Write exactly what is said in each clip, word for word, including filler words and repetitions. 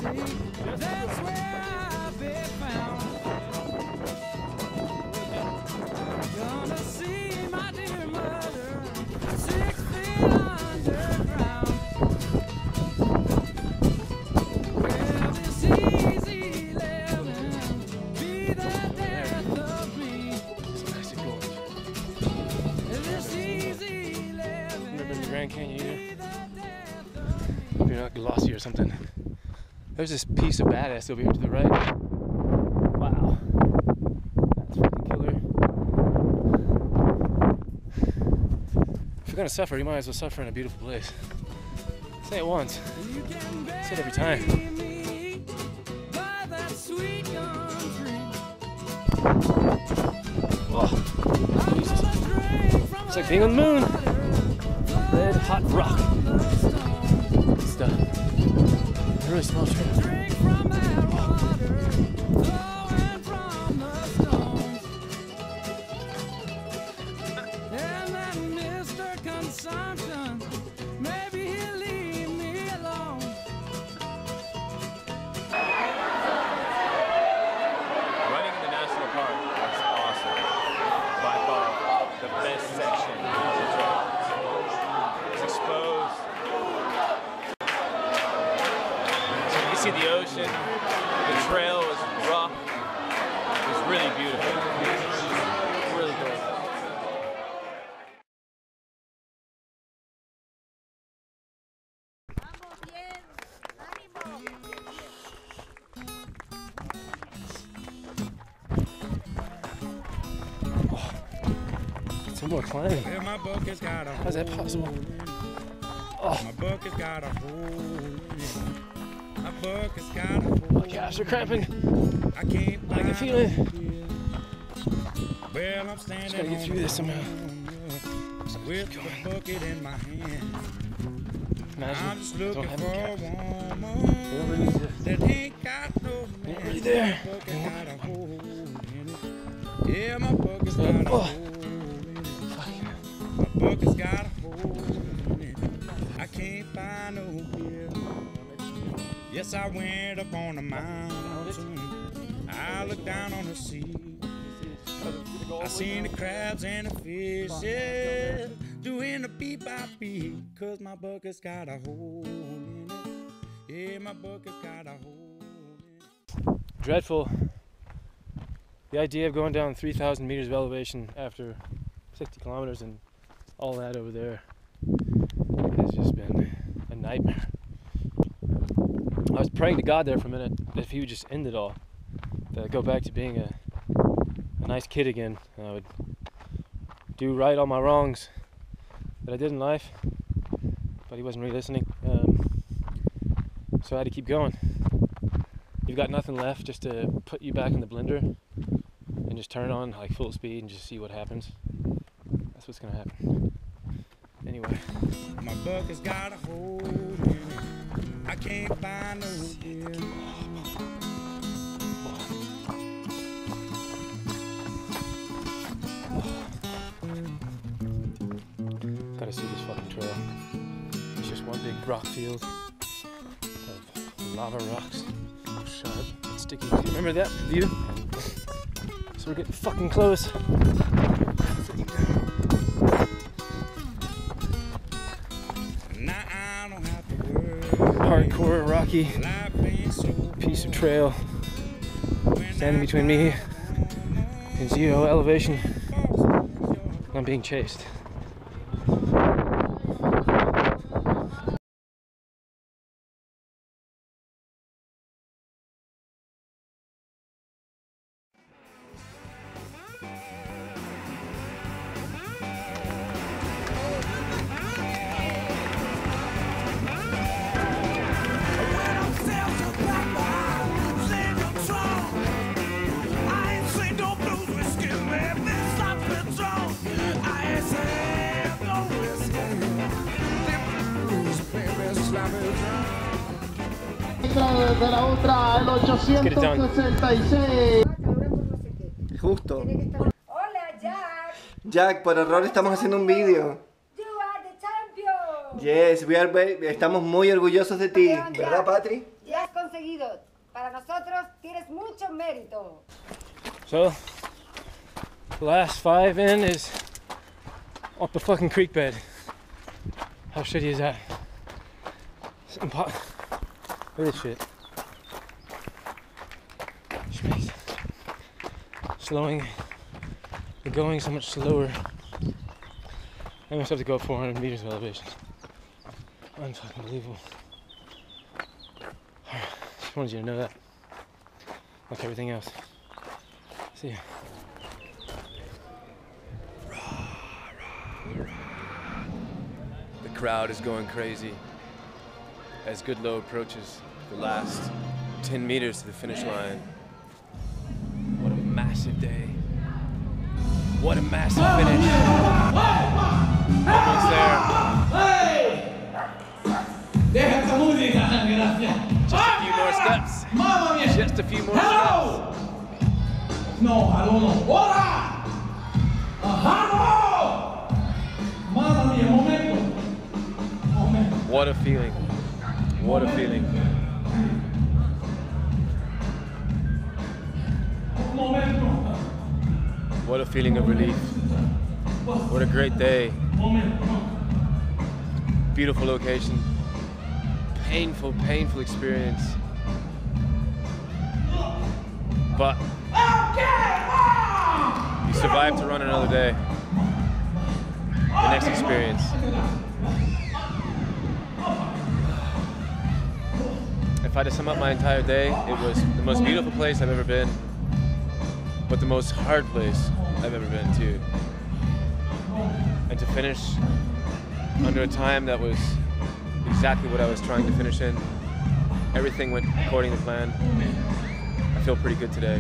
Grand Canyon either. If you're not glossy or something. There's this piece of badass over here to the right. Wow. That's fucking killer. If you're gonna suffer, you might as well suffer in a beautiful place. Say it once. Say it every time. Oh, Jesus. It's like being on the moon. Red hot rock. Good stuff. It really smells good. Running in the national park was awesome. By far the best section of the trail. Exposed. So you can see the ocean. The trail was rough. It was really beautiful. Really good. Oh, some more climbing. How's that possible? Oh. My bucket's got a hole. My bucket's got a hole. My calves are cramping. I can't I can feel it. Well, I'm standing Just gotta get through this somehow. With the bucket in my hand. Imagine I'm just I don't looking have for any a calves. woman They don't really exist. that ain't got no man. Ain't really there. My bucket got a hole in it. Yeah, my bucket's got a Oh. hole in it. My bucket's got a hole in it. I can't find no beer. Yes, I went up on the mountain. I looked down on the sea. I seen the crabs and the fish, yeah, doing the beat by beat. Cause my bucket's got a hole in it. Yeah, my bucket's got a hole in it. Dreadful. The idea of going down three thousand meters of elevation after sixty kilometers and all that over there has just been a nightmare. I was praying to God there for a minute that if he would just end it all, that I'd go back to being a, a nice kid again, and I would do right all my wrongs that I did in life, but he wasn't really listening. Um, so I had to keep going. You've got nothing left just to put you back in the blender and just turn on like full speed and just see what happens. That's what's gonna happen. Anyway. My bucket's got a hole in it. I can't find no beer. Gotta see this fucking trail. It's just one big rock field of lava rocks. Sharp and sticky. Remember that view? So we're getting fucking close. Hardcore, rocky piece of trail standing between me and zero elevation. I'm being chased. De la otra, el ochocientos sesenta y seis. Justo. Hola, Jack. Jack, por error estamos haciendo un vídeo. You are the champion. Yes, we are very- estamos muy orgullosos de ti. ¿Verdad, Patri? Yes, con conseguido. Para nosotros tienes mucho mérito. So, the last five in is up a fucking creek bed. How shitty is that? It's impo- Look at this shit. Which makes slowing the going so much slower. I must have to go up four hundred meters of elevation. Unfucking believable. Just wanted you to know that. Like everything else. See ya. The crowd is going crazy as Goodloe approaches the last ten meters to the finish line. What a massive day. What a massive finish. Almost there. Just a few more steps. Just a few more steps. No, I don't know. Ora! Ajá, Mamma mia, momento. Momento. What a feeling. What a feeling. Momento. What a feeling of relief. What a great day. Beautiful location. Painful, painful experience. But you survived to run another day. The next experience. If I had to sum up my entire day, it was the most beautiful place I've ever been, but the most hard place I've ever been to. And to finish under a time that was exactly what I was trying to finish in. Everything went according to plan. I feel pretty good today.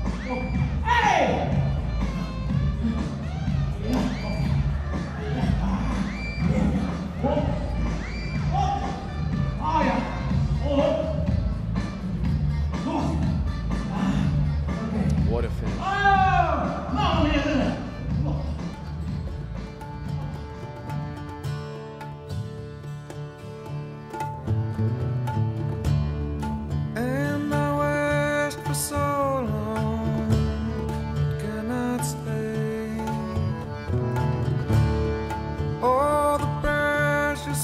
What a finish. And I wished for so long, cannot stay. All the precious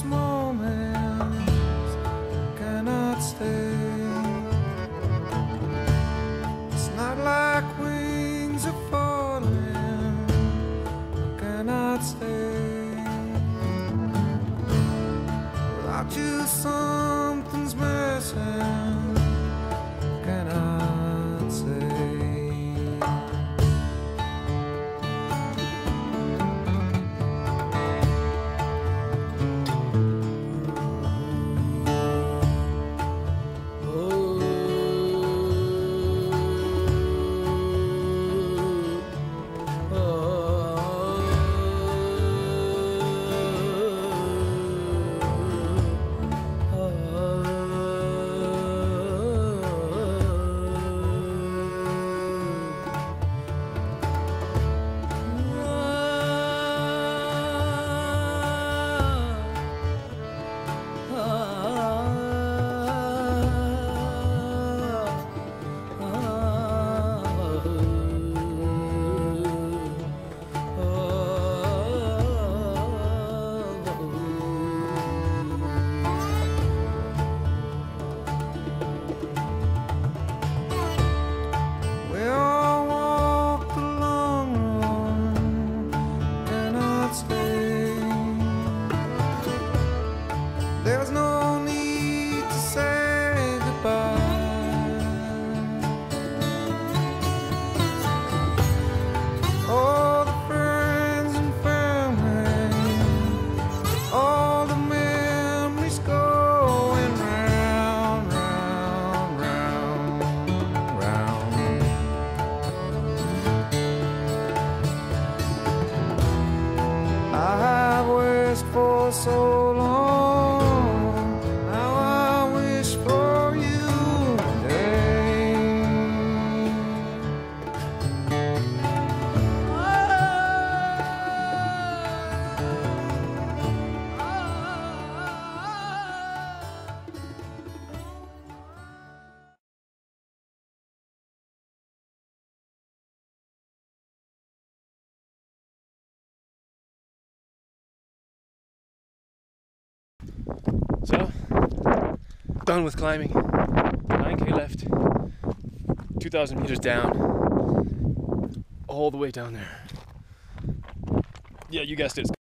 done with climbing. nine K left. two thousand meters down. All the way down there. Yeah, you guessed it.